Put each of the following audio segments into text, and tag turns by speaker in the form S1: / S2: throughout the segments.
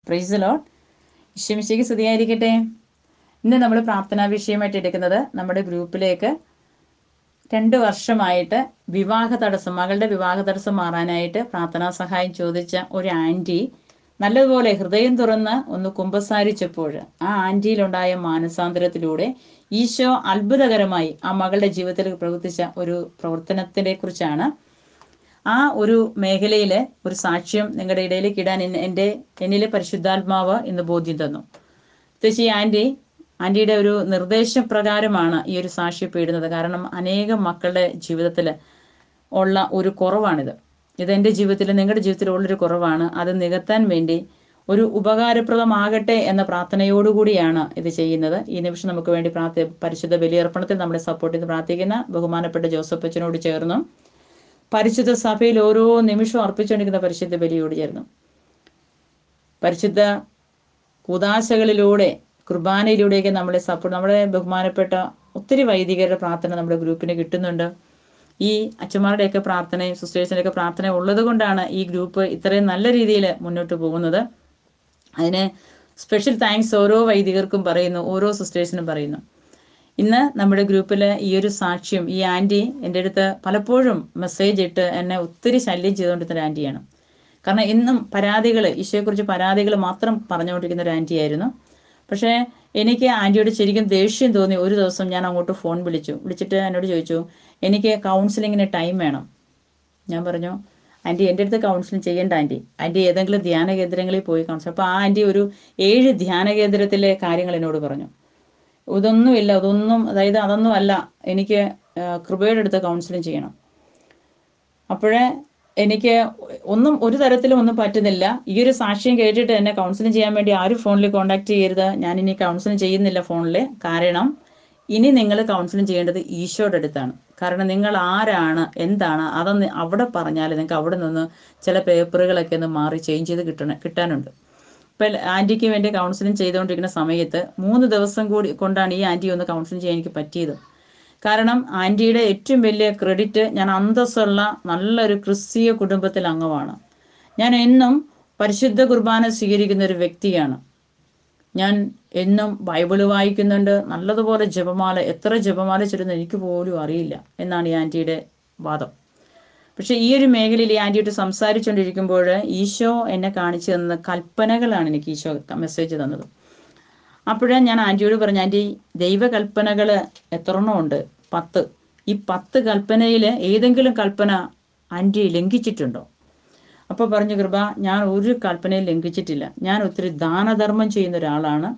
S1: Praise the Lord. ഈശോമിശിഹായ്ക്ക് സ്തുതിയായിരിക്കട്ടെ. ഇന്ന് നമ്മൾ പ്രാർത്ഥനാ വിഷയമായിട്ട് എടുക്കുന്നത് നമ്മുടെ ഗ്രൂപ്പിലേക്ക് 2 വർഷമായിട്ട് മകളുടെ വിവാഹ തടസ്സം മാറാനായിട്ട് പ്രാർത്ഥനാ സഹായം ചോദിച്ച ഒരു ആൻറ്റി നല്ലതുപോലെ ഹൃദയം തുറന്ന് ഒന്ന് കുമ്പസാരിച്ചപ്പോൾ ആ ആൻറ്റിയിലുണ്ടായ മാനസാന്തരത്തിലൂടെ ഈശോ അത്ഭുതകരമായി ആ മകളുടെ ജീവിതത്തിൽ പ്രവർത്തിച്ച ഒരു പ്രവർത്തനത്തിനെ കുറിച്ചാണ്. ആ ഒരു മേഖലയിൽ ഒരു സാക്ഷ്യം നിങ്ങളുടെ ഇടയിലേക്ക് ഇടാൻ എന്നിലെ പരിശുദ്ധാത്മാവ് ഇന്ന് ബോധ്യം തന്നു. പ്രത്യേകിച്ച് ആൻറ്റിയുടെ ഒരു നിർദ്ദേശപ്രകാരമാണ് ഈ ഒരു സാക്ഷ്യം ഇടുന്നത്. കാരണം അനേകം മക്കളുടെ ജീവിതത്തിൽ ഉള്ള ഒരു കുറവാണിത്. ഇതെൻ്റെ ജീവിതത്തിൽ, നിങ്ങളുടെ ജീവിതത്തിൽ ഉള്ളൊരു കുറവാണ്. അത് നികത്താൻ വേണ്ടി ഒരു ഉപകാരപ്രദമാകട്ടെ എന്ന പ്രാർത്ഥനയോടുകൂടിയാണ് ഇത് ചെയ്യുന്നത്. ഈ നിമിഷം നമുക്ക് വേണ്ടി പരിശുദ്ധ ബലിയർപ്പണത്തിൽ നമ്മളെ സപ്പോർട്ട് ചെയ്ത് പ്രാർത്ഥിക്കുന്ന ബഹുമാനപ്പെട്ട ജോസഫ് അച്ഛനോട് ചേർന്നും പരിശുദ്ധ സഭയിൽ ഓരോ നിമിഷവും അർപ്പിച്ചുകൊണ്ടിരിക്കുന്ന പരിശുദ്ധ ബലിയോട് ചേർന്നു പരിശുദ്ധ കൂദാശകളിലൂടെ കുർബാനയിലൂടെയൊക്കെ നമ്മളെ സപ്പോർട്ട്, നമ്മുടെ ബഹുമാനപ്പെട്ട ഒത്തിരി വൈദികരുടെ പ്രാർത്ഥന നമ്മുടെ ഗ്രൂപ്പിന് കിട്ടുന്നുണ്ട്. ഈ അച്ഛന്മാരുടെയൊക്കെ പ്രാർത്ഥനയും സിസ്റ്റേഴ്സിൻ്റെയൊക്കെ പ്രാർത്ഥന ഉള്ളത് കൊണ്ടാണ് ഈ ഗ്രൂപ്പ് ഇത്രയും നല്ല രീതിയിൽ മുന്നോട്ട് പോകുന്നത്. അതിന് സ്പെഷ്യൽ താങ്ക്സ് ഓരോ വൈദികർക്കും പറയുന്നു, ഓരോ സിസ്റ്റേഴ്സിനും പറയുന്നു. ഇന്ന് നമ്മുടെ ഗ്രൂപ്പിൽ ഈ ഒരു സാക്ഷ്യം, ഈ ആൻറ്റി എൻ്റെ അടുത്ത് പലപ്പോഴും മെസ്സേജ് ഇട്ട് എന്നെ ഒത്തിരി ശല്യം ചെയ്തുകൊണ്ടിരുന്ന ഒരു ആൻറ്റിയാണ്. കാരണം ഇന്നും ഈശോയെക്കുറിച്ച് പരാതികൾ മാത്രം പറഞ്ഞുകൊണ്ടിരിക്കുന്ന ഒരു ആൻറ്റിയായിരുന്നു. പക്ഷേ എനിക്ക് ആൻറ്റിയോട് ശരിക്കും ദേഷ്യം തോന്നി. ഒരു ദിവസം ഞാൻ അങ്ങോട്ട് ഫോൺ വിളിച്ചിട്ട് എന്നോട് ചോദിച്ചു, എനിക്ക് കൗൺസിലിങ്ങിന് ടൈം വേണം. ഞാൻ പറഞ്ഞു, ആൻറ്റി എൻ്റെ അടുത്ത് കൗൺസിലിംഗ് ചെയ്യേണ്ട ആൻറ്റി ഏതെങ്കിലും ധ്യാന കേന്ദ്രങ്ങളിൽ പോയി കൗൺസിൽ. അപ്പോൾ ആ ആൻറ്റി ഒരു 7 ധ്യാന കേന്ദ്രത്തിലെ കാര്യങ്ങൾ എന്നോട് പറഞ്ഞു. അതൊന്നും അല്ല, എനിക്ക് കൃപയുടെ അടുത്ത് കൗൺസിലിംഗ് ചെയ്യണം. അപ്പോഴേ എനിക്ക് ഒരു തരത്തിലും ഒന്നും പറ്റുന്നില്ല. ഈ ഒരു സാക്ഷ്യം കേട്ടിട്ട് എന്നെ കൗൺസിലിംഗ് ചെയ്യാൻ വേണ്ടി ആരും ഫോണിൽ കോൺടാക്ട് ചെയ്യരുത്. ഞാൻ ഇനി കൗൺസിലിംഗ് ചെയ്യുന്നില്ല ഫോണിൽ. കാരണം ഇനി നിങ്ങൾ കൗൺസിലിംഗ് ചെയ്യേണ്ടത് ഈശോയുടെ അടുത്താണ്. കാരണം നിങ്ങൾ ആരാണ്, എന്താണ്, അതൊന്ന് അവിടെ പറഞ്ഞാൽ നിങ്ങൾക്ക് അവിടെ നിന്ന് ചില പേപ്പറുകളൊക്കെ ഒന്ന് മാറി ചേഞ്ച് ചെയ്ത് കിട്ടാനുണ്ട്. ഇപ്പം ആൻറ്റിക്ക് വേണ്ടി കൗൺസിലിംഗ് ചെയ്തുകൊണ്ടിരിക്കുന്ന സമയത്ത് 3 ദിവസം കൊണ്ടാണ് ഈ ആൻറ്റി ഒന്ന് കൗൺസിലിംഗ് ചെയ്യാൻ എനിക്ക് പറ്റിയത്. കാരണം ആൻറ്റിയുടെ ഏറ്റവും വലിയ ക്രെഡിറ്റ്, ഞാൻ അന്തസ്സുള്ള നല്ലൊരു ക്രിസ്തീയ കുടുംബത്തിൽ അംഗമാണ്. ഞാൻ എന്നും പരിശുദ്ധ കുർബാന സ്വീകരിക്കുന്ന ഒരു വ്യക്തിയാണ്. ഞാൻ എന്നും ബൈബിള് വായിക്കുന്നുണ്ട്, നല്ലതുപോലെ എത്ര ജപമാല ചൊല്ലുന്നു എനിക്ക് പോലും അറിയില്ല എന്നാണ് ഈ ആൻറ്റിയുടെ വാദം. പക്ഷെ ഈ ഒരു മേഖലയിൽ ഈ ആൻറ്റിയോട്ട് സംസാരിച്ചുകൊണ്ടിരിക്കുമ്പോൾ ഈശോ എന്നെ കാണിച്ചു തന്ന കൽപ്പനകളാണ് എനിക്ക് ഈശോ മെസ്സേജ് തന്നത്. അപ്പോഴേ ഞാൻ ആൻറ്റിയോട് പറഞ്ഞു, ആൻറ്റി ദൈവകൽപ്പനകൾ എത്രണ്ണം ഉണ്ട്? 10. ഈ 10 കൽപ്പനയിൽ ഏതെങ്കിലും കൽപ്പന ആൻറ്റി ലംഘിച്ചിട്ടുണ്ടോ? അപ്പോൾ പറഞ്ഞു, കൃപ, ഞാൻ ഒരു കൽപ്പനയും ലംഘിച്ചിട്ടില്ല. ഞാൻ ഒത്തിരി ദാനധർമ്മം ചെയ്യുന്ന ഒരാളാണ്.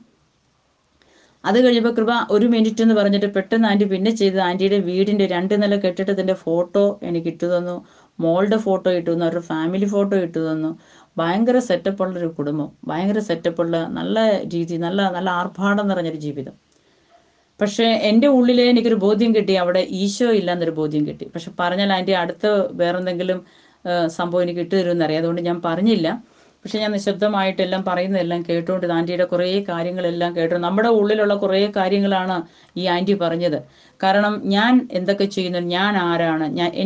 S1: അത് കഴിയുമ്പോൾ കൃപ 1 മിനിറ്റ് എന്ന് പറഞ്ഞിട്ട് പെട്ടെന്ന് ആൻറ്റി പിന്നെ ചെയ്തത് ആൻറ്റിയുടെ വീടിൻ്റെ 2 നില കെട്ടിടത്തിൻ്റെ ഫോട്ടോ എനിക്ക് ഇട്ടു തന്നു. മോളുടെ ഫോട്ടോ ഇട്ടു തന്നു, അവരുടെ ഫാമിലി ഫോട്ടോ ഇട്ടു തന്നു. ഭയങ്കര സെറ്റപ്പുള്ളൊരു കുടുംബം, ഭയങ്കര സെറ്റപ്പുള്ള നല്ല രീതി, നല്ല നല്ല ആർഭാടം നിറഞ്ഞൊരു ജീവിതം. പക്ഷേ എൻ്റെ ഉള്ളിലെ എനിക്കൊരു ബോധ്യം കിട്ടി, അവിടെ ഈശോ ഇല്ലയെന്നൊരു ബോധ്യം കിട്ടി. പക്ഷെ പറഞ്ഞാൽ ആൻറ്റി അടുത്ത് വേറെന്തെങ്കിലും സംഭവം എനിക്ക് ഇട്ടു തരുമെന്നറിയാം. അതുകൊണ്ട് ഞാൻ പറഞ്ഞില്ല. പക്ഷെ ഞാൻ നിശബ്ദമായിട്ടെല്ലാം പറയുന്നതെല്ലാം കേട്ടുകൊണ്ട് ആൻറ്റിയുടെ കുറേ കാര്യങ്ങളെല്ലാം കേട്ടു. നമ്മുടെ ഉള്ളിലുള്ള കുറേ കാര്യങ്ങളാണ് ഈ ആൻറ്റി പറഞ്ഞത്. കാരണം ഞാൻ എന്തൊക്കെ ചെയ്യുന്നു, ഞാൻ ആരാണ്,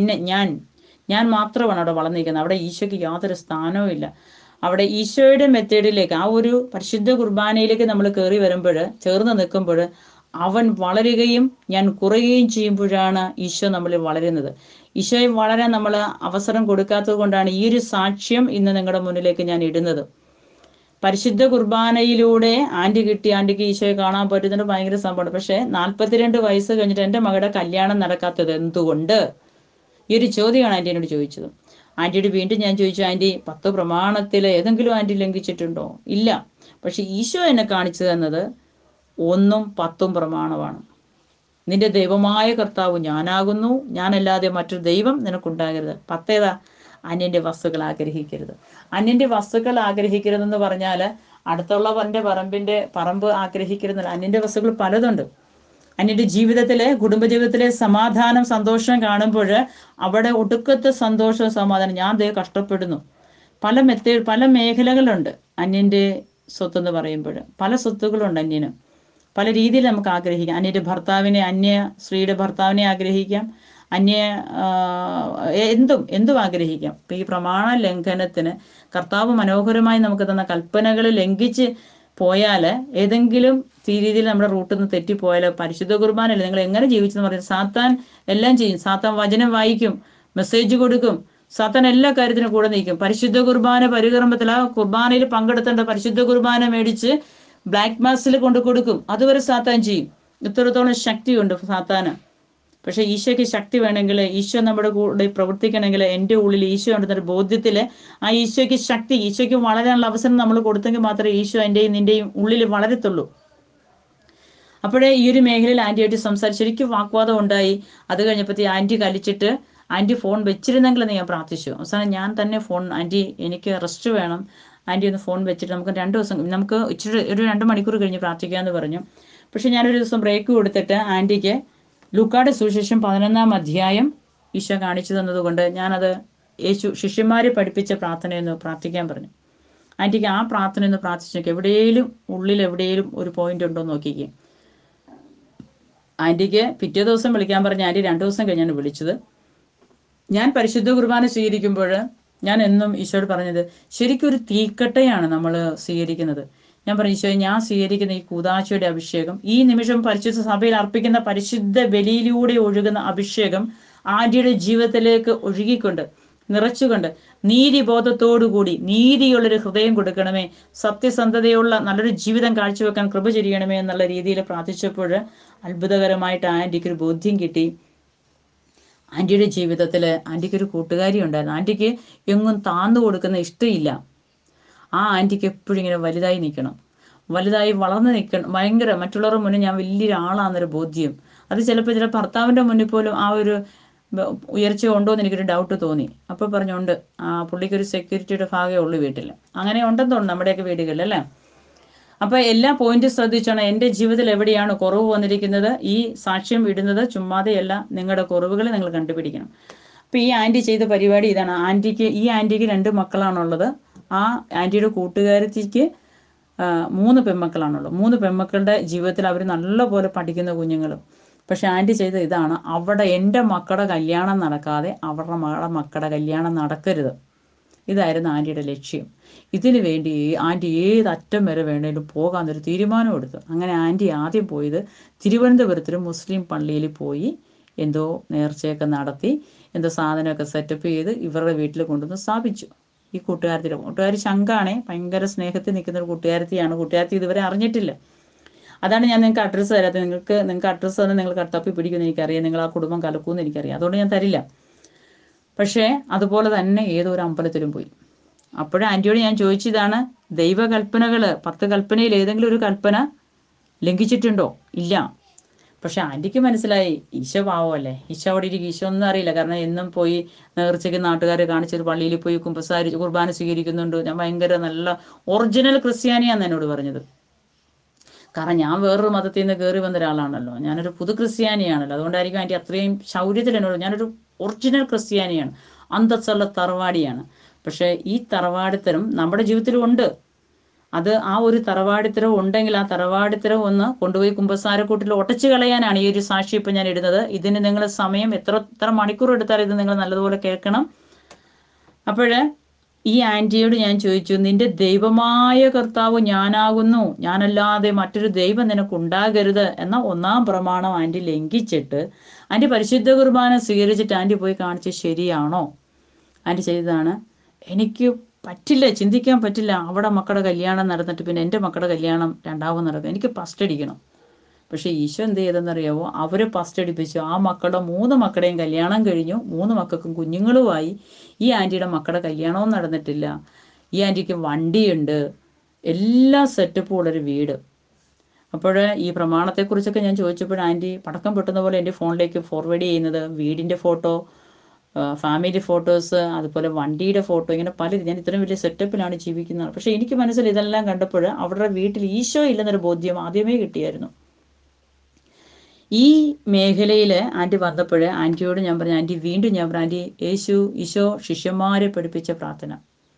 S1: ഞാൻ മാത്രമാണ് അവിടെ വളർന്നിരിക്കുന്നത്. അവിടെ ഈശോയ്ക്ക് യാതൊരു സ്ഥാനവും ഇല്ല. അവിടെ ഈശോയുടെ മെത്തേഡിലേക്ക്, ആ ഒരു പരിശുദ്ധ കുർബാനയിലേക്ക് നമ്മൾ ചേർന്ന് നിൽക്കുമ്പോൾ അവൻ വളരുകയും ഞാൻ കുറയുകയും ചെയ്യുമ്പോഴാണ് ഈശോ നമ്മളിൽ വളരുന്നത്. ഈശോയെ വളരാൻ നമ്മൾ അവസരം കൊടുക്കാത്തത് കൊണ്ടാണ് ഈ ഒരു സാക്ഷ്യം ഇന്ന് നിങ്ങളുടെ മുന്നിലേക്ക് ഞാൻ ഇടുന്നത്. പരിശുദ്ധ കുർബാനയിലൂടെ ആൻറ്റിക്ക് ഈശോയെ കാണാൻ പറ്റുന്നത് ഭയങ്കര സംഭവമാണ്. പക്ഷേ 42 വയസ്സ് കഴിഞ്ഞിട്ട് എൻ്റെ മകളുടെ കല്യാണം നടക്കാത്തത് എന്തുകൊണ്ട്? ഈ ഒരു ചോദ്യമാണ് ആൻറ്റി എന്നോട് ചോദിച്ചത്. ആൻറ്റിയോട് വീണ്ടും ഞാൻ ചോദിച്ചു, ആൻറ്റി 10 പ്രമാണത്തിൽ ഏതെങ്കിലും ആൻറ്റി ലംഘിച്ചിട്ടുണ്ടോ? ഇല്ല. പക്ഷെ ഈശോ എന്നെ കാണിച്ചു തന്നത് 1ഉം 10ഉം പ്രമാണമാണ്. നിന്റെ ദൈവമായ കർത്താവ് ഞാനാകുന്നു, ഞാനല്ലാതെ മറ്റൊരു ദൈവം നിനക്കുണ്ടാകരുത്. 10 അന്യൻ്റെ വസ്തുക്കൾ ആഗ്രഹിക്കരുത്. അന്യൻ്റെ വസ്തുക്കൾ ആഗ്രഹിക്കരുതെന്ന് പറഞ്ഞാൽ അടുത്തുള്ളവൻ്റെ പറമ്പ് ആഗ്രഹിക്കരുതെന്നല്ല. അന്യൻ്റെ വസ്തുക്കൾ പലതുണ്ട്. അന്യൻ്റെ ജീവിതത്തിലെ, കുടുംബജീവിതത്തിലെ സമാധാനം, സന്തോഷം കാണുമ്പോൾ അവിടെ ഒടുക്കത്തെ സന്തോഷവും സമാധാനം. ഞാൻ കഷ്ടപ്പെടുന്നു. പല മേഖലകളുണ്ട് അന്യൻ്റെ സ്വത്തെന്ന് പറയുമ്പോൾ. പല സ്വത്തുക്കളുണ്ട് അന്യന്. പല രീതിയിൽ നമുക്ക് ആഗ്രഹിക്കാം. അന്യ സ്ത്രീയുടെ ഭർത്താവിനെ ആഗ്രഹിക്കാം. അന്യ എന്തും ആഗ്രഹിക്കാം. ഇപ്പം ഈ പ്രമാണ ലംഘനത്തിന് കർത്താവ് മനോഹരമായി നമുക്ക് തന്ന കൽപ്പനകൾ ലംഘിച്ച് പോയാൽ, ഏതെങ്കിലും രീതിയിൽ നമ്മുടെ റൂട്ടിൽ നിന്ന് തെറ്റിപ്പോയാൽ, പരിശുദ്ധ കുർബാനല്ലേ നിങ്ങൾ എങ്ങനെ ജീവിച്ചെന്ന് പറയുന്നത്? സാത്താൻ എല്ലാം ചെയ്യും. സാത്താൻ വചനം വായിക്കും, മെസ്സേജ് കൊടുക്കും, സാത്താൻ എല്ലാ കാര്യത്തിനും കൂടെ നിൽക്കും. പരിശുദ്ധ കുർബാന പരികർമ്മത്തിൽ ആ കുർബാനയിൽ പങ്കെടുത്തേണ്ട പരിശുദ്ധ കുർബാന മേടിച്ച് ബ്ലാക്ക് മാസിൽ കൊണ്ട് കൊടുക്കും. അതുവരെ സാത്താൻ ചെയ്യും. ഇത്രത്തോളം ശക്തിയുണ്ട് സാത്താന്. പക്ഷെ ഈശോയ്ക്ക് ശക്തി വേണമെങ്കിൽ, ഈശോ നമ്മുടെ കൂടെ പ്രവർത്തിക്കണമെങ്കിൽ, എൻ്റെ ഉള്ളിൽ ഈശോ ഉണ്ടെന്നൊരു ബോധ്യത്തിൽ ആ ഈശോയ്ക്ക് ശക്തി, ഈശോയ്ക്ക് വളരാനുള്ള അവസരം നമ്മൾ കൊടുത്തെങ്കിൽ മാത്രമേ ഈശോ എൻ്റെയും നിൻ്റെയും ഉള്ളിൽ വളരത്തുള്ളൂ. അപ്പോഴേ ഈ ഒരു മേഖലയിൽ ആൻറ്റിയായിട്ട് സംസാരിച്ച് ശരിക്കും വാഗ്വാദം ഉണ്ടായി. അത് കഴിഞ്ഞപ്പോഴത്തേ ആൻറ്റി കലിച്ചിട്ട് ആൻറ്റി ഫോൺ വെച്ചിരുന്നെങ്കിലെന്ന് ഞാൻ പ്രാർത്ഥിച്ചു. അവസാനം ഞാൻ തന്നെ ഫോൺ, ആൻറ്റി എനിക്ക് റെസ്റ്റ് വേണം, ആൻറ്റി ഒന്ന് ഫോൺ വെച്ചിട്ട് നമുക്ക് 2 ദിവസം, നമുക്ക് ഇച്ചിരി ഒരു 2 മണിക്കൂർ കഴിഞ്ഞ് പ്രാർത്ഥിക്കാമെന്ന് പറഞ്ഞു. പക്ഷെ ഞാനൊരു ദിവസം ബ്രേക്ക് കൊടുത്തിട്ട് ആൻറ്റിക്ക് ലൂക്കായുടെ സുവിശേഷം 11-ാം അധ്യായം ഈശോ കാണിച്ചു തന്നതുകൊണ്ട് ഞാനത് യേശു ശിഷ്യന്മാരെ പഠിപ്പിച്ച പ്രാർത്ഥനയെന്ന് പ്രാർത്ഥിക്കാൻ പറഞ്ഞു. ആൻറ്റിക്ക് ആ പ്രാർത്ഥനയൊന്ന് പ്രാർത്ഥിച്ചു നോക്കി. എവിടെയെങ്കിലും ഉള്ളിൽ എവിടെയെങ്കിലും ഒരു പോയിന്റ് ഉണ്ടോ എന്ന് നോക്കിക്കേ. ആൻറ്റിക്ക് പിറ്റേ ദിവസം വിളിക്കാൻ പറഞ്ഞ ആൻറ്റി 2 ദിവസം കഴിഞ്ഞാണ് വിളിച്ചത്. ഞാൻ പരിശുദ്ധ കുർബാന സ്വീകരിക്കുമ്പോൾ ഞാൻ എന്നും ഈശോയോട് പറഞ്ഞത്, ശരിക്കും ഒരു തീക്കട്ടയാണ് നമ്മൾ സ്വീകരിക്കുന്നത്. ഞാൻ പറഞ്ഞു, ഈശോ, ഞാൻ സ്വീകരിക്കുന്ന ഈ കൂദാശയുടെ അഭിഷേകം, ഈ നിമിഷം പരിശുദ്ധ സഭയിൽ അർപ്പിക്കുന്ന പരിശുദ്ധ ബലിയിലൂടെ ഒഴുകുന്ന അഭിഷേകം ആൻറ്റിയുടെ ജീവിതത്തിലേക്ക് ഒഴുകിക്കൊണ്ട് നിറച്ചുകൊണ്ട് നീതിബോധത്തോടുകൂടി നീതിയുള്ളൊരു ഹൃദയം കൊടുക്കണമേ, സത്യസന്ധതയുള്ള നല്ലൊരു ജീവിതം കാഴ്ചവെക്കാൻ കൃപ ചെയ്യണമേ എന്നുള്ള രീതിയിൽ പ്രാർത്ഥിച്ചപ്പോൾ അത്ഭുതകരമായിട്ട് ആൻറ്റിക്ക് ഒരു ബോധ്യം കിട്ടി. ആൻറ്റിയുടെ ജീവിതത്തിൽ ആൻറ്റിക്കൊരു കൂട്ടുകാരി ഉണ്ടായിരുന്നു. ആൻറ്റിക്ക് എങ്ങും താന്നു കൊടുക്കുന്ന ഇഷ്ടമില്ല. ആ ആൻറ്റിക്ക് എപ്പോഴും ഇങ്ങനെ വലുതായി നിൽക്കണം, വലുതായി വളർന്നു നിൽക്കണം. ഭയങ്കര മറ്റുള്ളവരുടെ മുന്നിൽ ഞാൻ വലിയൊരാളാണെന്നൊരു ബോധ്യം. അത് ചിലപ്പോൾ ഭർത്താവിൻ്റെ മുന്നിൽ പോലും ആ ഒരു ഉയർച്ച ഉണ്ടോ എന്ന് എനിക്കൊരു ഡൗട്ട് തോന്നി. അപ്പോൾ പറഞ്ഞുകൊണ്ട് പുള്ളിക്കൊരു സെക്യൂരിറ്റിയുടെ ഭാഗമേ ഉള്ളൂ വീട്ടിൽ. അങ്ങനെ ഉണ്ടെന്ന് തോന്നുന്നു നമ്മുടെയൊക്കെ വീടുകളിൽ, അല്ലേ? അപ്പോൾ എല്ലാ പോയിന്റും ശ്രദ്ധിച്ചാണ് എൻ്റെ ജീവിതത്തിൽ എവിടെയാണ് കുറവ് വന്നിരിക്കുന്നത്. ഈ സാക്ഷ്യം ഇടുന്നത് ചുമ്മാതെയല്ല, നിങ്ങളുടെ കുറവുകൾ നിങ്ങൾ കണ്ടുപിടിക്കണം. അപ്പോൾ ഈ ആൻറ്റി ചെയ്ത പരിപാടി ഇതാണ്. ഈ ആൻറ്റിക്ക് 2 മക്കളാണുള്ളത്. ആ ആൻറ്റിയുടെ കൂട്ടുകാരത്തിക്ക് 3 പെൺമക്കളാണുള്ളത്. 3 പെൺമക്കളുടെ ജീവിതത്തിൽ അവർ നല്ലപോലെ പഠിക്കുന്ന കുഞ്ഞുങ്ങളും. പക്ഷെ ആൻറ്റി ചെയ്ത ഇതാണ്, എൻ്റെ മക്കളുടെ കല്യാണം നടക്കാതെ അവരുടെ മക്കളുടെ കല്യാണം നടക്കരുത്. ഇതായിരുന്നു ആൻറ്റിയുടെ ലക്ഷ്യം. ഇതിനു വേണ്ടി ആൻറ്റി ഏതറ്റം വരെ വേണേലും പോകാമെന്നൊരു തീരുമാനം എടുത്തു. അങ്ങനെ ആൻറ്റി ആദ്യം പോയത് തിരുവനന്തപുരത്തൊരു മുസ്ലിം പള്ളിയിൽ പോയി എന്തോ നേർച്ചയൊക്കെ നടത്തി, എന്തോ സാധനമൊക്കെ സെറ്റപ്പ് ചെയ്ത് ഇവരുടെ വീട്ടിൽ കൊണ്ടുവന്ന് സ്ഥാപിച്ചു. ഈ കൂട്ടുകാരി ശങ്കാണേ, ഭയങ്കര സ്നേഹത്തിൽ നിൽക്കുന്ന ഒരു കൂട്ടുകാരത്തിയാണ്. കൂട്ടുകാരത്തി ഇതുവരെ അറിഞ്ഞിട്ടില്ല. അതാണ് ഞാൻ നിങ്ങൾക്ക് അഡ്രസ്സ് തരാത്തത്. നിങ്ങൾക്ക് അഡ്രസ്സ് തന്നെ നിങ്ങൾ തപ്പി പിടിക്കുമെന്ന് എനിക്കറിയാം, നിങ്ങൾ ആ കുടുംബം കലക്കുമെന്ന് എനിക്കറിയാം, അതുകൊണ്ട് ഞാൻ തരില്ല. പക്ഷേ അതുപോലെ തന്നെ ഏതോ ഒരു അമ്പലത്തിലും പോയി. അപ്പോഴും ആൻറ്റിയോട് ഞാൻ ചോദിച്ചതാണ്, ദൈവകൽപ്പനകൾ 10 കൽപ്പനയിൽ ഏതെങ്കിലും ഒരു കൽപ്പന ലംഘിച്ചിട്ടുണ്ടോ? ഇല്ല. പക്ഷെ ആൻറ്റിക്ക് മനസ്സിലായി, ഈശോ പാവമല്ലേ, ഈശോ അവിടെ ഇരിക്കും, ഈശോ ഒന്നും അറിയില്ല. കാരണം എന്നും പോയി നേർച്ചയ്ക്ക് നാട്ടുകാരെ കാണിച്ചൊരു പള്ളിയിൽ പോയി കുർബാന സ്വീകരിക്കുന്നുണ്ട്. ഞാൻ ഭയങ്കര നല്ല ഒറിജിനൽ ക്രിസ്ത്യാനിയാന്ന് എന്നോട് പറഞ്ഞത്. കാരണം ഞാൻ വേറൊരു മതത്തിൽ നിന്ന് കയറി വന്ന ഒരാളാണല്ലോ, ഞാനൊരു പുതു ക്രിസ്ത്യാനിയാണല്ലോ. അതുകൊണ്ടായിരിക്കും ആൻറ്റി അത്രയും ശൗര്യത്തിൽ എന്നോട്, ഞാനൊരു ഒറിജിനൽ ക്രിസ്ത്യാനിയാണ്, അന്തസ്സുള്ള തറവാടിയാണ്. പക്ഷേ ഈ തറവാടിത്തരം നമ്മുടെ ജീവിതത്തിലും ഉണ്ട്. അത് ആ ഒരു തറവാടിത്തരം ഉണ്ടെങ്കിൽ ആ തറവാടിത്തരം ഒന്ന് കൊണ്ടുപോയി കുമ്പസാരക്കൂട്ടിൽ ഒട്ടച്ചു കളയാനാണ് ഈ ഒരു സാക്ഷി ഇപ്പം ഞാൻ ഇടുന്നത്. ഇതിന് നിങ്ങൾ സമയം എത്ര മണിക്കൂർ എടുത്താലും ഇത് നിങ്ങൾ നല്ലതുപോലെ കേൾക്കണം. അപ്പോഴ് ഈ ആൻറ്റിയോട് ഞാൻ ചോദിച്ചു, നിന്റെ ദൈവമായ കർത്താവ് ഞാനാകുന്നു, ഞാനല്ലാതെ മറ്റൊരു ദൈവം നിനക്കുണ്ടാകരുത് എന്ന 1-ാം പ്രമാണം ആൻറ്റി ലംഘിച്ചിട്ട് ആൻറ്റി പരിശുദ്ധ കുർബാന സ്വീകരിച്ചിട്ട് ആൻറ്റി പോയി കാണിച്ച് ശരിയാണോ? ആൻറ്റി ചെയ്തതാണ്. എനിക്ക് പറ്റില്ല, ചിന്തിക്കാൻ പറ്റില്ല. അവിടെ മക്കളുടെ കല്യാണം നടന്നിട്ട് പിന്നെ എൻ്റെ മക്കളുടെ കല്യാണം രണ്ടാമത് നടക്കും, എനിക്ക് ഫസ്റ്റ് അടിക്കണം. പക്ഷേ ഈശോ എന്ത് ചെയ്തെന്നറിയാവോ? അവരെ ഫസ്റ്റ് അടിപ്പിച്ചു. ആ മക്കളുടെ 3 മക്കളുടെയും കല്യാണം കഴിഞ്ഞു, 3 മക്കൾക്കും കുഞ്ഞുങ്ങളുമായി. ഈ ആൻറ്റിയുടെ മക്കളുടെ കല്യാണവും നടന്നിട്ടില്ല. ഈ ആൻറ്റിക്ക് വണ്ടിയുണ്ട്, എല്ലാ സെറ്റപ്പും ഉള്ളൊരു വീട്. അപ്പോൾ ഈ പ്രമാണത്തെക്കുറിച്ചൊക്കെ ഞാൻ ചോദിച്ചപ്പോൾ ആൻറ്റി പടക്കം പൊട്ടുന്ന പോലെ എൻ്റെ ഫോണിലേക്ക് ഫോർവേഡ് ചെയ്യുന്നത് വീടിൻ്റെ ഫോട്ടോ, ഫാമിലി ഫോട്ടോസ്, അതുപോലെ വണ്ടിയുടെ ഫോട്ടോ, ഇങ്ങനെ പലരും. ഞാൻ ഇത്രയും വലിയ സെറ്റപ്പിലാണ് ജീവിക്കുന്നത്. പക്ഷേ എനിക്ക് മനസ്സിൽ ഇതെല്ലാം കണ്ടപ്പോൾ അവരുടെ വീട്ടിൽ ഈശോ ഇല്ലെന്നൊരു ബോധ്യം ആദ്യമേ കിട്ടിയായിരുന്നു. ഈ മേഖലയിൽ ആൻറ്റി വന്നപ്പോൾ ആൻറ്റിയോട് ഞാൻ പറഞ്ഞു, ആൻറ്റി വീണ്ടും ഞാൻ പറഞ്ഞു, ആൻറ്റി ഈശോ ശിഷ്യന്മാരെ പഠിപ്പിച്ച പ്രാർത്ഥന,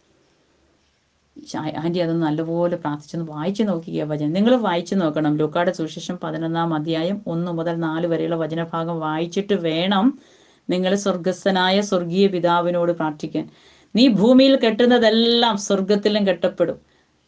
S1: ആൻറ്റി അതൊന്ന് നല്ലപോലെ പ്രാർത്ഥിച്ചൊന്ന് വായിച്ചു നോക്കിക്കുക വചനം. നിങ്ങൾ വായിച്ചു നോക്കണം. ലൂക്കായുടെ സുവിശേഷം 11-ാം അധ്യായം 1 മുതൽ 4 വരെയുള്ള വചനഭാഗം വായിച്ചിട്ട് വേണം നിങ്ങൾ സ്വർഗസ്ഥനായ സ്വർഗീയ പിതാവിനോട് പ്രാർത്ഥിക്കാൻ. നീ ഭൂമിയിൽ കെട്ടുന്നതെല്ലാം സ്വർഗത്തിലും കെട്ടപ്പെടും,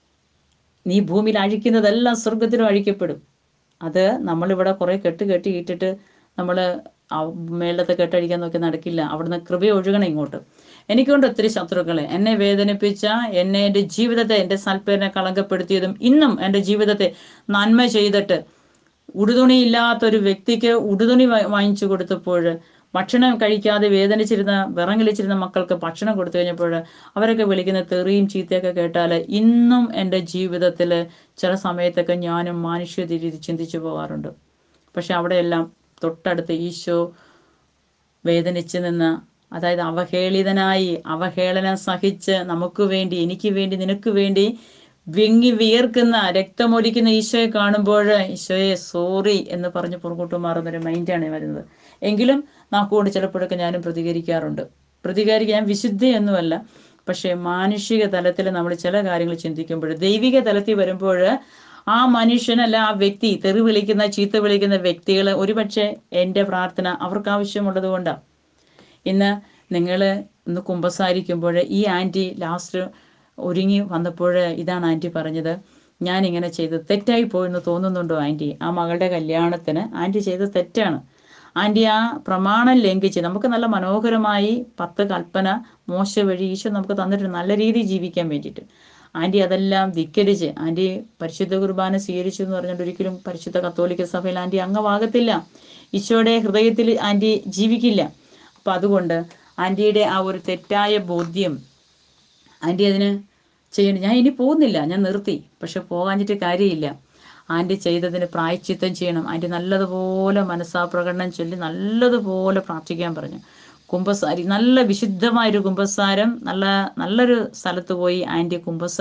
S1: നീ ഭൂമിയിൽ അഴിക്കുന്നതെല്ലാം സ്വർഗത്തിലും അഴിക്കപ്പെടും. അത് നമ്മളിവിടെ കുറെ കെട്ടിയിട്ടിട്ട് നമ്മൾ മേളത്തെ കെട്ടഴിക്കാൻ നോക്കി നടക്കില്ല. അവിടുന്ന് കൃപ ഒഴുകണം ഇങ്ങോട്ട്. എനിക്കൊണ്ട് ഒത്തിരി ശത്രുക്കളെ, എന്നെ വേദനിപ്പിച്ച, എൻ്റെ ജീവിതത്തെ, എൻ്റെ സൽപ്പേരിനെ കളങ്കപ്പെടുത്തിയതും ഇന്നും എൻ്റെ ജീവിതത്തെ നന്മ ചെയ്തിട്ട് ഉടുതുണി ഇല്ലാത്തൊരു വ്യക്തിക്ക് ഉടുതുണി വാങ്ങിച്ചു കൊടുത്തപ്പോൾ, ഭക്ഷണം കഴിക്കാതെ വേദനിച്ചിരുന്ന വിറങ്ങലിച്ചിരുന്ന മക്കൾക്ക് ഭക്ഷണം കൊടുത്തു കഴിഞ്ഞപ്പോൾ അവരൊക്കെ വിളിക്കുന്ന തെറിയും ചീത്തയൊക്കെ കേട്ടാൽ ഇന്നും എൻ്റെ ജീവിതത്തിൽ ചില സമയത്തൊക്കെ ഞാനും മാനുഷ്യ രീതി ചിന്തിച്ചു പോകാറുണ്ട്. പക്ഷെ അവിടെയെല്ലാം തൊട്ടടുത്ത് ഈശോ വേദനിച്ച് നിന്ന്, അതായത് അവഹേളിതനായി അവഹേളനം സഹിച്ച് നമുക്ക് വേണ്ടി, എനിക്ക് വേണ്ടി, നിനക്ക് വേണ്ടി വെങ്ങി വിയർക്കുന്ന, രക്തമൊലിക്കുന്ന ഈശോയെ കാണുമ്പോൾ ഈശോയെ സോറി എന്ന് പറഞ്ഞ് പുറകോട്ട് മാറുന്നൊരു മൈൻഡാണ് വരുന്നത്. എങ്കിലും നാക്കുകൊണ്ട് ചിലപ്പോഴൊക്കെ ഞാനും പ്രതികരിക്കാറുണ്ട്. ഞാൻ വിശുദ്ധിയൊന്നുമല്ല, പക്ഷേ മാനുഷിക തലത്തിൽ നമ്മൾ ചില കാര്യങ്ങൾ ചിന്തിക്കുമ്പോൾ, ദൈവിക തലത്തിൽ വരുമ്പോൾ ആ മനുഷ്യനല്ല, ആ വ്യക്തി, തെറി വിളിക്കുന്ന, ചീത്ത വിളിക്കുന്ന വ്യക്തികൾ ഒരുപക്ഷെ എൻ്റെ പ്രാർത്ഥന അവർക്ക് ആവശ്യമുള്ളത് കൊണ്ടാണ്. ഇന്ന് നിങ്ങൾ ഇന്ന് കുമ്പസാരിക്കുമ്പോൾ ഈ ആൻറ്റി ലാസ്റ്റ് ഒരുങ്ങി വന്നപ്പോൾ ഇതാണ് ആൻറ്റി പറഞ്ഞത്, ഞാനിങ്ങനെ ചെയ്തത് തെറ്റായി പോയെന്ന് തോന്നുന്നുണ്ടോ ആൻറ്റി? ആ മകളുടെ കല്യാണത്തിന് ആൻറ്റി ചെയ്തത് തെറ്റാണ്. ആൻറ്റി ആ പ്രമാണം ലംഘിച്ച്, നമുക്ക് നല്ല മനോഹരമായി 10 കൽപ്പന മോശ വഴി ഈശോ നമുക്ക് തന്നിട്ടുണ്ട് നല്ല രീതിയിൽ ജീവിക്കാൻ വേണ്ടിയിട്ട്. ആൻറ്റി അതെല്ലാം ധിക്കരിച്ച് ആൻറ്റി പരിശുദ്ധ കുർബാന സ്വീകരിച്ചു എന്ന് പറഞ്ഞിട്ട് ഒരിക്കലും പരിശുദ്ധ കത്തോലിക്ക സഭയിൽ ആൻറ്റി അംഗമാകത്തില്ല. ഈശോയുടെ ഹൃദയത്തിൽ ആൻറ്റി ജീവിക്കില്ല. അപ്പം അതുകൊണ്ട് ആൻറ്റിയുടെ ആ ഒരു തെറ്റായ ബോധ്യം ആൻറ്റി അതിന് ചെയ്യണം. ഞാൻ ഇനി പോകുന്നില്ല, ഞാൻ നിർത്തി. പക്ഷെ പോകാഞ്ഞിട്ട് കാര്യമില്ല. ആൻറ്റി ചെയ്തതിന് പ്രായശ്ചിത്തം ചെയ്യണം. ആൻറ്റി നല്ലതുപോലെ മനസ്സാപ്രകടനം ചൊല്ലി നല്ലതുപോലെ പ്രാർത്ഥിക്കാൻ പറഞ്ഞു. കുമ്പസാരി, നല്ല വിശുദ്ധമായൊരു കുമ്പസാരം, നല്ലൊരു സ്ഥലത്ത് പോയി ആൻറ്റി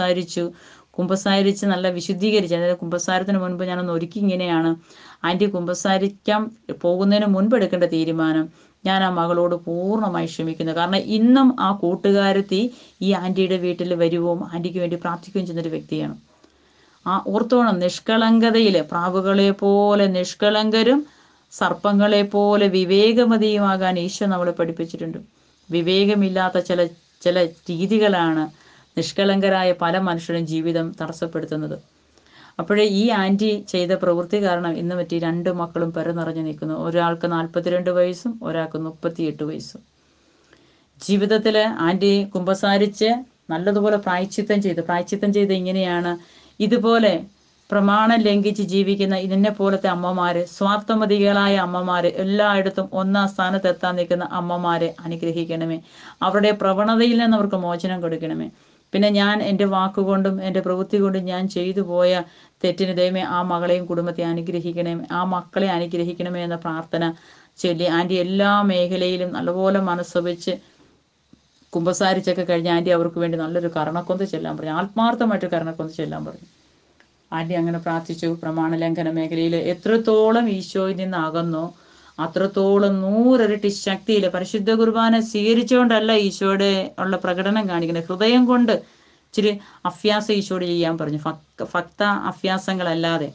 S1: കുമ്പസാരിച്ച് നല്ല വിശുദ്ധീകരിച്ച്. അതായത് കുമ്പസാരത്തിന് മുൻപ് ഞാനൊന്ന് ഒരുക്കി ഇങ്ങനെയാണ്, ആൻറ്റി കുമ്പസാരിക്കാൻ പോകുന്നതിന് മുൻപ് എടുക്കേണ്ട തീരുമാനം, ഞാൻ ആ മകളോട് പൂർണ്ണമായി ക്ഷമിക്കുന്നു. കാരണം ഇന്നും ആ കൂട്ടുകാരത്തി ഈ ആൻറ്റിയുടെ വീട്ടിൽ വരുവും ആൻറ്റിക്ക് വേണ്ടി പ്രാർത്ഥിക്കുകയും ചെയ്യുന്നൊരു വ്യക്തിയാണ്. ആ ഓർത്തോണം, നിഷ്കളങ്കതയിൽ പ്രാവുകളെ പോലെ നിഷ്കളങ്കരും സർപ്പങ്ങളെ പോലെ വിവേകമതിയുമാകാൻ ഈശോ നമ്മളെ പഠിപ്പിച്ചിട്ടുണ്ട്. വിവേകമില്ലാത്ത ചില രീതികളാണ് നിഷ്കളങ്കരായ പല മനുഷ്യരും ജീവിതം തടസ്സപ്പെടുത്തുന്നത്. അപ്പോഴേ ഈ ആൻറ്റി ചെയ്ത പ്രവൃത്തി കാരണം ഇന്ന് പറ്റി 2 മക്കളും നിറഞ്ഞു നിൽക്കുന്നു. ഒരാൾക്ക് 42 വയസ്സും ഒരാൾക്ക് 38 വയസ്സും. ജീവിതത്തിൽ ആൻറ്റി കുമ്പസാരിച്ച് നല്ലതുപോലെ പ്രായശ്ചിത്തം ചെയ്ത് ഇങ്ങനെയാണ്, ഇതുപോലെ പ്രമാണം ലംഘിച്ച് ജീവിക്കുന്ന ഇതിനെ പോലത്തെ അമ്മമാര്, സ്വാർത്ഥമതികളായ അമ്മമാര്, എല്ലായിടത്തും 1-ാം സ്ഥാനത്ത് എത്താൻ നിൽക്കുന്ന അമ്മമാരെ അനുഗ്രഹിക്കണമേ. അവരുടെ പ്രവണതയിൽ നിന്ന് അവർക്ക് മോചനം കൊടുക്കണമേ. പിന്നെ ഞാൻ എൻ്റെ വാക്കുകൊണ്ടും എൻ്റെ പ്രവൃത്തി കൊണ്ടും ഞാൻ ചെയ്തു പോയ തെറ്റിന് ദൈവമേ ആ മകളെയും കുടുംബത്തെ അനുഗ്രഹിക്കണമേ, ആ മക്കളെ അനുഗ്രഹിക്കണമേ എന്ന പ്രാർത്ഥന ചൊല്ലി ആൻറ്റി എല്ലാ മേഖലയിലും നല്ലപോലെ മനസ്സ് വെച്ച് കുമ്പസാരിച്ചൊക്കെ കഴിഞ്ഞ് ആൻറ്റി അവർക്ക് വേണ്ടി നല്ലൊരു കരുണക്കൊന്ത് ചെല്ലാൻ പറഞ്ഞു. ആത്മാർത്ഥമായിട്ട് കരുണക്കൊന്ത് ചെല്ലാൻ പറഞ്ഞു. ആൻറ്റി അങ്ങനെ പ്രാർത്ഥിച്ചു. പ്രമാണലംഘന മേഖലയിൽ എത്രത്തോളം ഈശോയിൽ നിന്ന് അകന്നോ അത്രത്തോളം 100 ഇരട്ടി ശക്തിയിൽ പരിശുദ്ധ കുർബാന സ്വീകരിച്ചുകൊണ്ടല്ല ഈശോയുടെ ഉള്ള പ്രകടനം കാണിക്കുന്നത്, ഹൃദയം കൊണ്ട് ഇച്ചിരി അഭ്യാസം ഈശോട് ചെയ്യാൻ പറഞ്ഞു, ഭക്ത അഭ്യാസങ്ങളല്ലാതെ.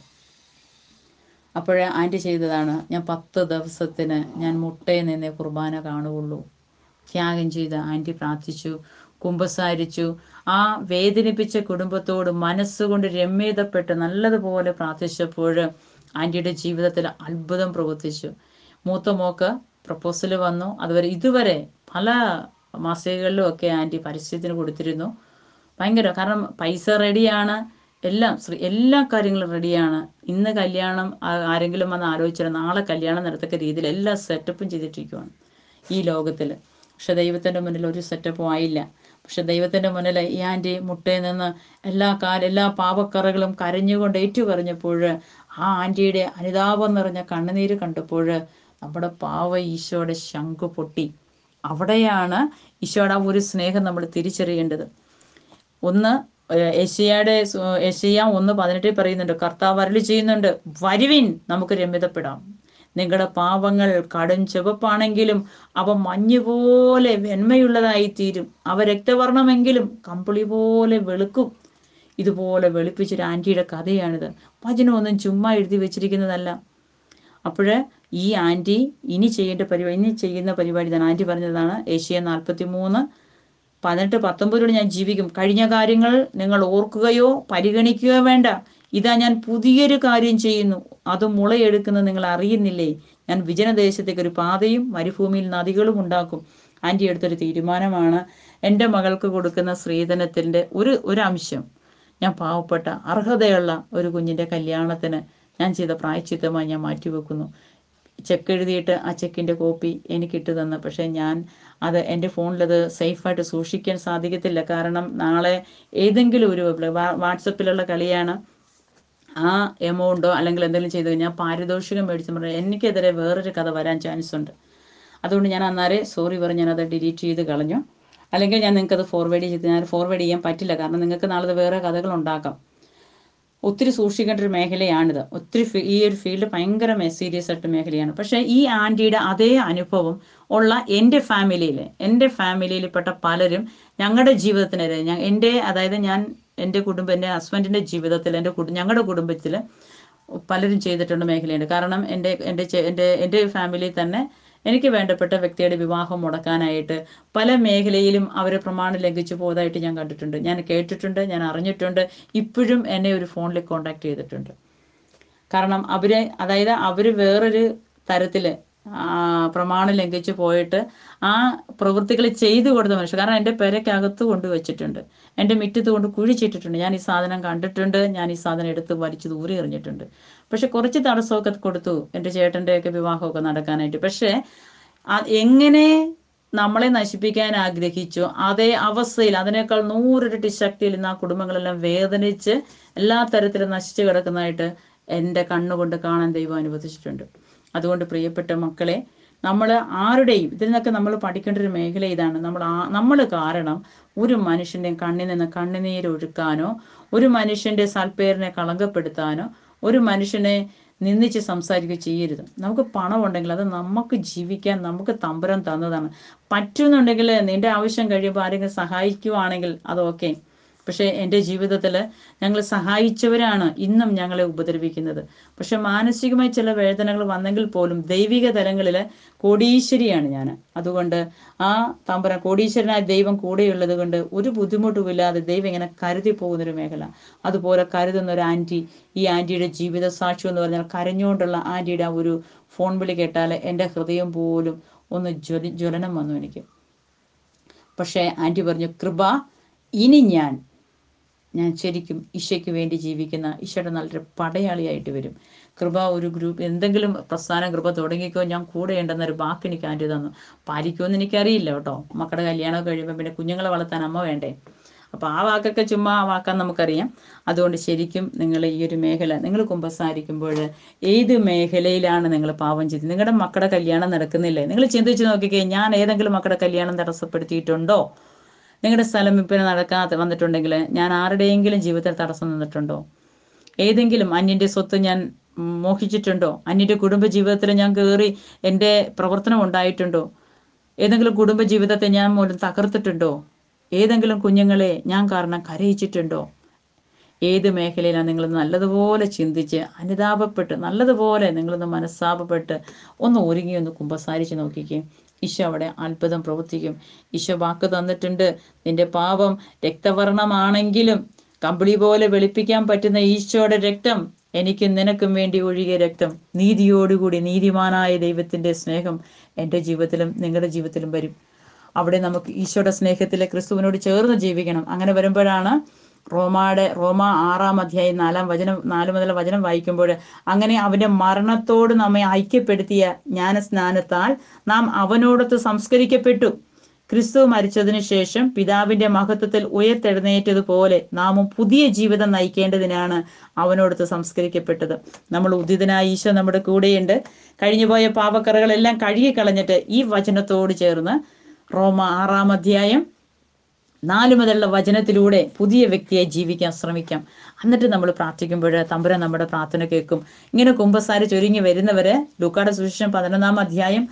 S1: അപ്പോഴേ ആൻറ്റി ചെയ്തതാണ്, ഞാൻ 10 ദിവസത്തിന് ഞാൻ മുട്ടയിൽ നിന്നേ കുർബാന കാണുകയുള്ളൂ. ത്യാഗം ചെയ്ത് ആൻറ്റി പ്രാർത്ഥിച്ചു, കുമ്പസാരിച്ചു. ആ വേദനിപ്പിച്ച കുടുംബത്തോട് മനസ്സുകൊണ്ട് രമ്യതപ്പെട്ട് നല്ലതുപോലെ പ്രാർത്ഥിച്ചപ്പോൾ ആൻറ്റിയുടെ ജീവിതത്തിൽ അത്ഭുതം പ്രവർത്തിച്ചു. മൂത്ത മോക്ക് പ്രപ്പോസൽ വന്നു. ഇതുവരെ പല മാസികകളിലും ഒക്കെ ആൻറ്റി പരസ്യത്തിന് കൊടുത്തിരുന്നു. ഭയങ്കര, കാരണം പൈസ റെഡിയാണ്, എല്ലാ കാര്യങ്ങളും റെഡിയാണ്. ഇന്ന് കല്യാണം ആരെങ്കിലും വന്ന് ആലോചിച്ചാൽ നാളെ കല്യാണം നടത്തക്ക രീതിയിൽ എല്ലാ സെറ്റപ്പും ചെയ്തിട്ടിരിക്കുവാണ് ഈ ലോകത്തിൽ. പക്ഷെ ദൈവത്തിൻ്റെ മുന്നിൽ ഒരു സെറ്റപ്പും ആയില്ല. പക്ഷെ ദൈവത്തിൻ്റെ മുന്നിൽ ഈ ആൻറ്റി മുട്ടയിൽ നിന്ന് എല്ലാ പാപക്കറകളും കരഞ്ഞുകൊണ്ട് ഏറ്റുപറഞ്ഞപ്പോൾ, ആ ആൻറ്റിയുടെ അനുതാപം നിറഞ്ഞ കണ്ണുനീര് കണ്ടപ്പോൾ നമ്മുടെ പാവ ഈശോയുടെ ശംഖ് പൊട്ടി. അവിടെയാണ് ഈശോയുടെ ആ ഒരു സ്നേഹം നമ്മൾ തിരിച്ചറിയേണ്ടത്. യെശയ്യാ 1:18 പറയുന്നുണ്ട്, കർത്താവ് അരുളി ചെയ്യുന്നുണ്ട്, വരുവിൻ നമുക്ക് രമ്യതപ്പെടാം. നിങ്ങളുടെ പാപങ്ങൾ കടും ചുവപ്പാണെങ്കിലും അവ മഞ്ഞുപോലെ വെണ്മയുള്ളതായി തീരും. അവ രക്തവർണ്ണമെങ്കിലും കമ്പിളി പോലെ വെളുക്കും. ഇതുപോലെ വെളുപ്പിച്ചൊരു ആൻറ്റിയുടെ കഥയാണിത്. വചനമൊന്നും ചുമ്മാ എഴുതി വെച്ചിരിക്കുന്നതല്ല. അപ്പോഴ് ഈ ആൻറ്റി ഇനി ചെയ്യുന്ന പരിപാടി തന്നെ. ആൻറ്റി പറഞ്ഞതാണ് ഏഷ്യ 43:18-19 ഞാൻ ജീവിക്കും. കഴിഞ്ഞ കാര്യങ്ങൾ നിങ്ങൾ ഓർക്കുകയോ പരിഗണിക്കുകയോ വേണ്ട. ഇതാ ഞാൻ പുതിയൊരു കാര്യം ചെയ്യുന്നു, അത് മുളയെടുക്കുന്നത് നിങ്ങൾ അറിയുന്നില്ലേ? ഞാൻ വിജനദേശത്തേക്ക് ഒരു പാതയും മരുഭൂമിയിൽ നദികളും ഉണ്ടാക്കും. ആൻറ്റി എടുത്തൊരു തീരുമാനമാണ്. എൻ്റെ മകൾക്ക് കൊടുക്കുന്ന സ്ത്രീധനത്തിൻ്റെ ഒരു അംശം ഞാൻ പാവപ്പെട്ട അർഹതയുള്ള ഒരു കുഞ്ഞിൻ്റെ കല്യാണത്തിന് ഞാൻ ചെയ്ത പ്രായശ്ചിത്തമായി ഞാൻ മാറ്റിവെക്കുന്നു. ചെക്ക് എഴുതിയിട്ട് ആ ചെക്കിൻ്റെ കോപ്പി എനിക്കിട്ട് തന്നു. പക്ഷേ ഞാൻ അത് എൻ്റെ ഫോണിലത് സേഫായിട്ട് സൂക്ഷിക്കാൻ സാധിക്കത്തില്ല. കാരണം നാളെ ഏതെങ്കിലും ഒരു വാട്സപ്പിലുള്ള കളിയാണ്, ആ എമൗണ്ടോ അല്ലെങ്കിൽ എന്തെങ്കിലും ചെയ്ത് കഴിഞ്ഞാൽ പാരിതോഷികം മേടിച്ച് പറഞ്ഞാൽ എനിക്കെതിരെ വേറൊരു കഥ വരാൻ ചാൻസ് ഉണ്ട്. അതുകൊണ്ട് ഞാൻ അന്നേരം സോറി പറഞ്ഞ് ഞാനത് ഡിലീറ്റ് ചെയ്ത് കളഞ്ഞു. അല്ലെങ്കിൽ ഞാൻ നിങ്ങൾക്കത് ഫോർവേഡ് ചെയ്യാൻ പറ്റില്ല. കാരണം നിങ്ങൾക്ക് നാളെ വേറെ കഥകൾ ഉണ്ടാക്കാം. ഒത്തിരി സൂക്ഷിക്കേണ്ട ഒരു മേഖലയാണിത്. ഈ ഒരു ഫീൽഡ് ഭയങ്കര സീരിയസ് ആയിട്ട് മേഖലയാണ്. പക്ഷേ ഈ ആൻറ്റിയുടെ അതേ അനുഭവം ഉള്ള എൻ്റെ ഫാമിലിയിൽപ്പെട്ട പലരും ഞങ്ങളുടെ ജീവിതത്തിനെതിരെ അതായത് എൻ്റെ ഹസ്ബൻഡിൻ്റെ ജീവിതത്തിൽ ഞങ്ങളുടെ കുടുംബത്തിൽ പലരും ചെയ്തിട്ടുള്ള മേഖലയുണ്ട്. കാരണം എൻ്റെ ഫാമിലിയിൽ തന്നെ എനിക്ക് വേണ്ടപ്പെട്ട വ്യക്തിയുടെ വിവാഹം മുടക്കാനായിട്ട് പല മേഖലയിലും അവർ പ്രമാണം ലംഘിച്ചു പോയതായിട്ട് ഞാൻ കണ്ടിട്ടുണ്ട്, ഞാൻ കേട്ടിട്ടുണ്ട്, ഞാൻ അറിഞ്ഞിട്ടുണ്ട്. ഇപ്പോഴും എന്നെ ഒരു ഫോണിൽ കോണ്ടാക്ട് ചെയ്തിട്ടുണ്ട്. കാരണം അവർ വേറൊരു തരത്തിൽ പ്രമാണം ലംഘിച്ചു പോയിട്ട് ആ പ്രവൃത്തികൾ ചെയ്തു കൊടുത്ത മനുഷ്യർ. കാരണം എൻ്റെ പെരയ്ക്കകത്ത് കൊണ്ടുവച്ചിട്ടുണ്ട്, എൻ്റെ മുറ്റത്ത് കൊണ്ട് കുഴിച്ചിട്ടിട്ടുണ്ട്. ഞാൻ ഈ സാധനം കണ്ടിട്ടുണ്ട്, ഞാൻ ഈ സാധനം എടുത്ത് വലിച്ചു ദൂരെ എറിഞ്ഞിട്ടുണ്ട്. പക്ഷെ കുറച്ച് തടസ്സമൊക്കെ കൊടുത്തു എൻ്റെ ചേട്ടൻ്റെയൊക്കെ വിവാഹമൊക്കെ നടക്കാനായിട്ട്. പക്ഷേ എങ്ങനെ നമ്മളെ നശിപ്പിക്കാൻ ആഗ്രഹിച്ചോ അതേ അവസ്ഥയിൽ അതിനേക്കാൾ 100 ഇരട്ടി ശക്തിയിൽ ഇന്ന് ആ കുടുംബങ്ങളെല്ലാം വേദനിച്ച് എല്ലാ തരത്തിലും നശിച്ചു കിടക്കുന്നതായിട്ട് എൻ്റെ കണ്ണുകൊണ്ട് കാണാൻ ദൈവം അനുവദിച്ചിട്ടുണ്ട്. അതുകൊണ്ട് പ്രിയപ്പെട്ട മക്കളെ, നമ്മൾ ആരുടെയും ഇതിൽ നിന്നൊക്കെ നമ്മൾ പഠിക്കേണ്ട ഒരു മേഖല ഇതാണ്. നമ്മൾ കാരണം ഒരു മനുഷ്യൻ്റെ കണ്ണിൽ നിന്ന് കണ്ണുനീരൊഴുക്കാനോ ഒരു മനുഷ്യൻ്റെ സൽപ്പേരിനെ കളങ്കപ്പെടുത്താനോ ഒരു മനുഷ്യനെ നിന്ദിച്ച് സംസാരിക്കുകയോ ചെയ്യരുത്. നമുക്ക് പണമുണ്ടെങ്കിൽ അത് നമുക്ക് ജീവിക്കാൻ നമുക്ക് തമ്പുരാൻ തന്നതാണ്. പറ്റുന്നുണ്ടെങ്കിൽ നിന്റെ ആവശ്യം കഴിയുമ്പോൾ ആരെങ്കിലും സഹായിക്കുവാണെങ്കിൽ അത് ഓക്കെ. പക്ഷേ എൻ്റെ ജീവിതത്തിൽ ഞങ്ങൾ സഹായിച്ചവരാണ് ഇന്നും ഞങ്ങളെ ഉപദ്രവിക്കുന്നത്. പക്ഷെ മാനസികമായി ചില വേദനകൾ വന്നെങ്കിൽ പോലും ദൈവിക തലങ്ങളിൽ കോടീശ്വരിയാണ് ഞാൻ. അതുകൊണ്ട് ആ തമ്പുരാൻ കോടീശ്വരനായ ദൈവം കൂടെയുള്ളത് കൊണ്ട് ഒരു ബുദ്ധിമുട്ടുമില്ലാതെ ദൈവം ഇങ്ങനെ കരുതി പോകുന്നൊരു മേഖല. അതുപോലെ കരുതുന്ന ഒരു ആൻറ്റി, ഈ ആൻറ്റിയുടെ ജീവിത സാക്ഷ്യം എന്ന് പറഞ്ഞാൽ കരഞ്ഞുകൊണ്ടുള്ള ആൻറ്റിയുടെ ആ ഒരു ഫോൺ വിളി കേട്ടാൽ എൻ്റെ ഹൃദയം പോലും ഒന്ന് ജ്വലനം വന്നു എനിക്ക്. പക്ഷേ ആൻറ്റി പറഞ്ഞു, കൃപ, ഇനി ഞാൻ ശരിക്കും ഈശോയ്ക്ക് വേണ്ടി ജീവിക്കുന്ന ഈശോയുടെ നല്ലൊരു പടയാളിയായിട്ട് വരും. കൃപ ഒരു ഗ്രൂപ്പ് എന്തെങ്കിലും പ്രസ്ഥാനം കൃപ തുടങ്ങിക്കോ, ഞാൻ കൂടെ ഉണ്ടെന്നൊരു വാക്ക് എനിക്ക് ആൻറ്റി തന്നു. പാലിക്കുമെന്ന് എനിക്കറിയില്ല കേട്ടോ. മക്കളുടെ കല്യാണമൊക്കെ കഴിയുമ്പോൾ പിന്നെ കുഞ്ഞുങ്ങളെ വളർത്താൻ അമ്മ വേണ്ടേ? അപ്പോൾ ആ വാക്കൊക്കെ ചുമ്മാ വാക്കാൻ നമുക്കറിയാം. അതുകൊണ്ട് ശരിക്കും നിങ്ങൾ ഈ ഒരു മേഖല നിങ്ങൾ കുമ്പസാരിക്കുമ്പോൾ ഏത് മേഖലയിലാണ് നിങ്ങൾ പാപം ചെയ്തത്? നിങ്ങളുടെ മക്കളുടെ കല്യാണം നടക്കുന്നില്ലേ? നിങ്ങൾ ചിന്തിച്ച് നോക്കിക്കേ, ഞാൻ ഏതെങ്കിലും മക്കളുടെ കല്യാണം തടസ്സപ്പെടുത്തിയിട്ടുണ്ടോ? നിങ്ങളുടെ സ്ഥലം വിൽപ്പന നടക്കാതെ വന്നിട്ടുണ്ടെങ്കിൽ ഞാൻ ആരുടെയെങ്കിലും ജീവിതത്തിൽ തടസ്സം നിന്നിട്ടുണ്ടോ? ഏതെങ്കിലും അന്യൻ്റെ സ്വത്ത് ഞാൻ മോഹിച്ചിട്ടുണ്ടോ? അന്യൻ്റെ കുടുംബ ജീവിതത്തിൽ ഞാൻ കയറി എൻ്റെ പ്രവർത്തനം ഉണ്ടായിട്ടുണ്ടോ? ഏതെങ്കിലും കുടുംബ ജീവിതത്തെ ഞാൻ മൂലം തകർത്തിട്ടുണ്ടോ? ഏതെങ്കിലും കുഞ്ഞുങ്ങളെ ഞാൻ കാരണം കരയിച്ചിട്ടുണ്ടോ? ഏത് മേഖലയിലാണ് നിങ്ങൾ നല്ലതുപോലെ ചിന്തിച്ച് അനുതാപപ്പെട്ട് നല്ലതുപോലെ നിങ്ങളൊന്ന് മനസ്താപപ്പെട്ട് ഒന്ന് ഒരുങ്ങി ഒന്ന് കുമ്പസാരിച്ച് നോക്കിക്കേ. ഈശോ അവിടെ അത്ഭുതം പ്രവർത്തിക്കും. ഈശോ വാക്ക് തന്നിട്ടുണ്ട്, നിന്റെ പാപം രക്തവർണമാണെങ്കിലും കമ്പിളി പോലെ വെളുപ്പിക്കാൻ പറ്റുന്ന ഈശോയുടെ രക്തം, എനിക്കും നിനക്കും വേണ്ടി ഒഴുകിയ രക്തം, നീതിയോടുകൂടി നീതിമാനായ ദൈവത്തിൻ്റെ സ്നേഹം എൻ്റെ ജീവിതത്തിലും നിങ്ങളുടെ ജീവിതത്തിലും വരും. അവിടെ നമുക്ക് ഈശോയുടെ സ്നേഹത്തിലെ ക്രിസ്തുവിനോട് ചേർന്ന് ജീവിക്കണം. അങ്ങനെ വരുമ്പോഴാണ് റോമ 6-ാം അധ്യായം 4 മുതൽ വചനം വായിക്കുമ്പോൾ, അങ്ങനെ അവൻ്റെ മരണത്തോട് നമ്മെ ഐക്യപ്പെടുത്തിയ ജ്ഞാനസ്നാനത്താൽ നാം അവനോടൊത്ത് സംസ്കരിക്കപ്പെട്ടു. ക്രിസ്തു മരിച്ചതിനു ശേഷം പിതാവിൻ്റെ മഹത്വത്തിൽ ഉയർത്തെഴുന്നേറ്റതുപോലെ നാമും പുതിയ ജീവിതം നയിക്കേണ്ടതിനാണ് അവനോടൊത്ത് സംസ്കരിക്കപ്പെട്ടത്. നമ്മൾ ഉദിതനായ ഈശോ നമ്മുടെ കൂടെയുണ്ട്. കഴിഞ്ഞുപോയ പാപക്കറകളെല്ലാം കഴുകിക്കളഞ്ഞിട്ട് ഈ വചനത്തോട് ചേർന്ന് റോമ 6-ാം അധ്യായം 4 മുതലുള്ള വചനത്തിലൂടെ പുതിയ വ്യക്തിയായി ജീവിക്കാൻ ശ്രമിക്കാം. എന്നിട്ട് നമ്മൾ പ്രാർത്ഥിക്കുമ്പോൾ തമ്പുരാൻ നമ്മുടെ പ്രാർത്ഥന കേൾക്കും. ഇങ്ങനെ കുമ്പസാരിച്ചൊരുങ്ങി വരുന്നവരെ ലൂക്കായുടെ സുവിശേഷം 11-ാം അധ്യായം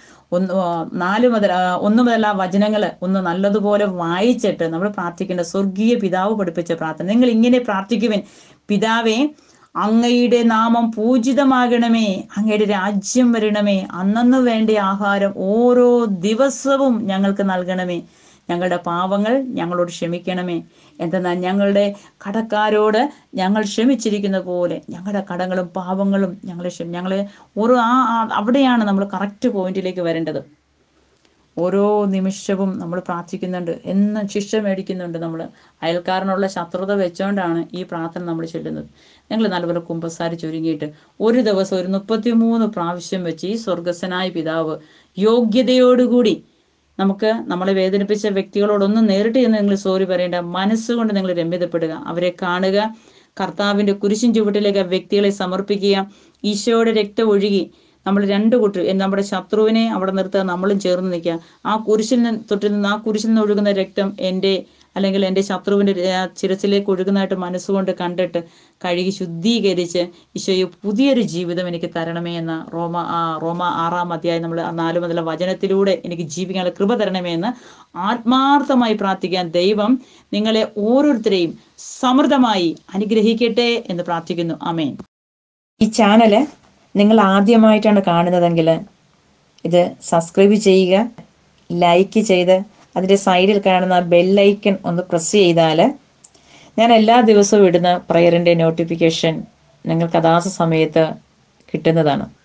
S1: 1 മുതൽ ആ വചനങ്ങൾ ഒന്ന് നല്ലതുപോലെ വായിച്ചിട്ട് നമ്മൾ പ്രാർത്ഥിക്കേണ്ട സ്വർഗീയ പിതാവ് പഠിപ്പിച്ച പ്രാർത്ഥന. നിങ്ങൾ ഇങ്ങനെ പ്രാർത്ഥിക്കുവിൻ: പിതാവേ, അങ്ങയുടെ നാമം പൂജിതമാകണമേ, അങ്ങയുടെ രാജ്യം വരണമേ, അന്നന്ന് വേണ്ട ആഹാരം ഓരോ ദിവസവും ഞങ്ങൾക്ക് നൽകണമേ. ഞങ്ങളുടെ പാവങ്ങൾ ഞങ്ങളോട് ക്ഷമിക്കണമേ, എന്തെന്നാൽ ഞങ്ങളുടെ കടക്കാരോട് ഞങ്ങൾ ക്ഷമിച്ചിരിക്കുന്ന പോലെ ഞങ്ങളുടെ കടങ്ങളും പാവങ്ങളും ഞങ്ങളെ ഓരോ അവിടെയാണ് നമ്മൾ കറക്റ്റ് പോയിന്റിലേക്ക് വരേണ്ടത്. ഓരോ നിമിഷവും നമ്മൾ പ്രാർത്ഥിക്കുന്നുണ്ട്, എന്നും ശിക്ഷ മേടിക്കുന്നുണ്ട്. നമ്മൾ അയൽക്കാരനുള്ള ശത്രുത വെച്ചുകൊണ്ടാണ് ഈ പ്രാർത്ഥന നമ്മൾ ചൊല്ലുന്നത്. ഞങ്ങൾ നല്ലപോലെ കുമ്പസാരിച്ചൊരുങ്ങിയിട്ട് ഒരു ദിവസം ഒരു 33 പ്രാവശ്യം വെച്ച് ഈ സ്വർഗസ്വനായ പിതാവ് യോഗ്യതയോടുകൂടി, നമുക്ക് നമ്മളെ വേദനിപ്പിച്ച വ്യക്തികളോടൊന്നും നേരിട്ട് ചെന്ന് നിങ്ങൾ സോറി പറയേണ്ട, മനസ്സുകൊണ്ട് നിങ്ങൾ രമ്യതപ്പെടുക, അവരെ കാണുക, കർത്താവിൻ്റെ കുരിശിൻ ചുവട്ടിലേക്ക് ആ വ്യക്തികളെ സമർപ്പിക്കുക. ഈശോയുടെ രക്തം ഒഴുകി നമ്മൾ രണ്ട് കൂട്ടർ, നമ്മുടെ ശത്രുവിനെ അവിടെ നിർത്തുക, നമ്മളും ചേർന്ന് നിൽക്കുക. ആ കുരിശിൽ നിന്ന് ഒഴുകുന്ന രക്തം അല്ലെങ്കിൽ എൻ്റെ ശത്രുവിൻ്റെ ശിരസിലേക്ക് ഒഴുകുന്നതായിട്ട് മനസ്സുകൊണ്ട് കണ്ടിട്ട് കഴുകി ശുദ്ധീകരിച്ച്, ഈശോയെ പുതിയൊരു ജീവിതം എനിക്ക് തരണമേ എന്ന റോമ 6-ാം അധ്യായം നമ്മൾ 4 മുതലുള്ള വചനത്തിലൂടെ എനിക്ക് ജീവിക്കാനുള്ള കൃപ തരണമേ എന്ന് ആത്മാർത്ഥമായി പ്രാർത്ഥിക്കാൻ ദൈവം നിങ്ങളെ ഓരോരുത്തരെയും സമൃദ്ധമായി അനുഗ്രഹിക്കട്ടെ എന്ന് പ്രാർത്ഥിക്കുന്നു. ആമേൻ. ഈ ചാനല് നിങ്ങൾ ആദ്യമായിട്ടാണ് കാണുന്നതെങ്കിൽ ഇത് സബ്സ്ക്രൈബ് ചെയ്യുക, ലൈക്ക് ചെയ്ത് അതിൻ്റെ സൈഡിൽ കാണുന്ന ബെല്ലൈക്കൺ ഒന്ന് പ്രസ് ചെയ്താൽ ഞാൻ എല്ലാ ദിവസവും ഇടുന്ന പ്രയറിൻ്റെ നോട്ടിഫിക്കേഷൻ നിങ്ങൾക്ക് അതാത് സമയത്ത് കിട്ടുന്നതാണ്.